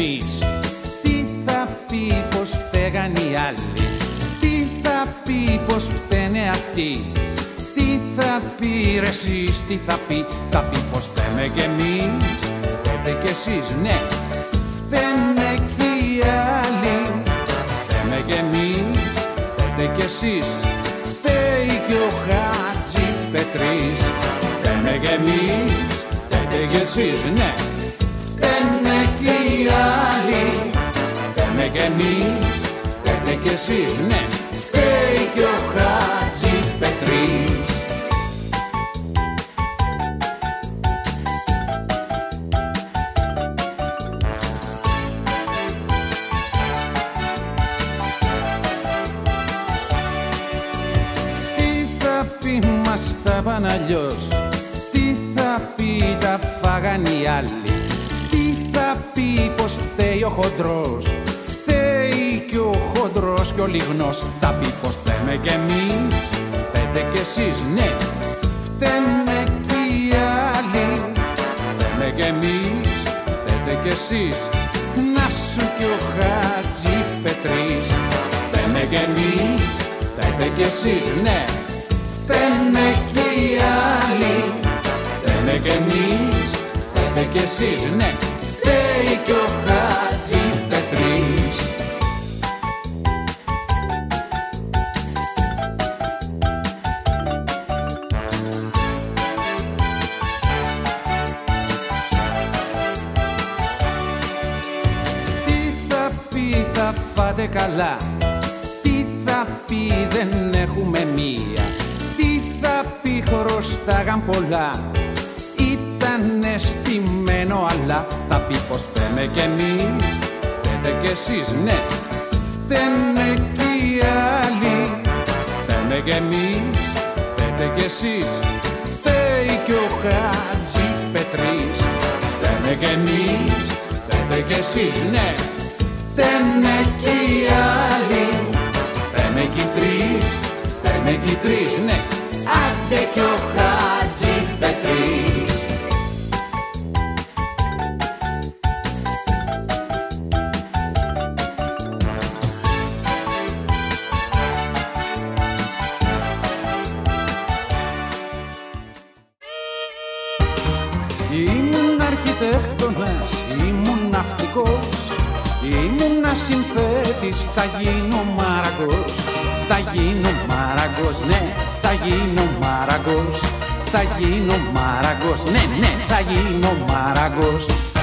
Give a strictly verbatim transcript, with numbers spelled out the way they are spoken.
εμείς. Τι θα πει πως φταίγαν οι άλλοι, τι θα πει πως φταίνε αυτοί, τι θα πει ρε εσείς, τι θα πει, θα πει πως φταίμε κι εμείς. Φταίτε κι εσείς, ναι, φταίνε κι οι άλλοι. Φταίμε κι εμείς, φταίτε κι εσείς, φταίει κι ο Χατζηπετρής. Φταίμε κι εμείς, φταίτε κι εσείς, ναι, φταίνε κι οι άλλοι. Φταίμε κι εμείς, φταίτε κι εσείς, ναι, φταίει κι ο Χατζηπετρής. Μας τα πάνε αλλιώς, τι θα πει τα φάγαν οι άλλοι, τι θα πει πως φταίει ο χοντρός, φταίει κι ο χοντρός κι ο λιγνός. Θα πει πως φταίμε κι εμείς, φταίτε κι εσείς, ναι, φταίμε κι οι άλλοι. Φταίμε κι εμείς, φταίτε κι εσείς, να σου κι ο Χατζηπετρής. Φταίμε κι εμείς, φταίτε κι εσείς, ναι, φταίμε κι οι άλλοι. Φταίμε κι εμείς, φταίτε κι εσείς, ναι, φταίει κι ο Χατζηπετρής. Τι θα πει θα φάτε καλά, τι θα πει δεν έχουμε μία, τι θα πει χρωστάγαν πολλά, ήτανε στημένο αλλά. Θα πει πως φταίμε κι εμείς, φταίτε κι εσείς, ναι, φταίνε κι οι άλλοι. Φταίμε κι εμείς, φταίτε κι εσείς, φταίει κι ο Χατζηπετρής. Φταίμε κι εμείς, φταίτε κι εσείς, ναι, φταίνε κι οι άλλοι. Φταίμε κι οι τρεις, φταίμε κι οι τρεις, ναι, άντε κι ο Χατζηπετρής. Ήμουν αρχιτέκτονας, ήμουν ναυτικός, ήμουνα συνθέτης, θα γίνω μαραγκός. Θα γίνω μαραγκός, ναι, θα γίνω μαραγκός. Θα γίνω μαραγκός, ναι, ναι, θα γίνω μαραγκός.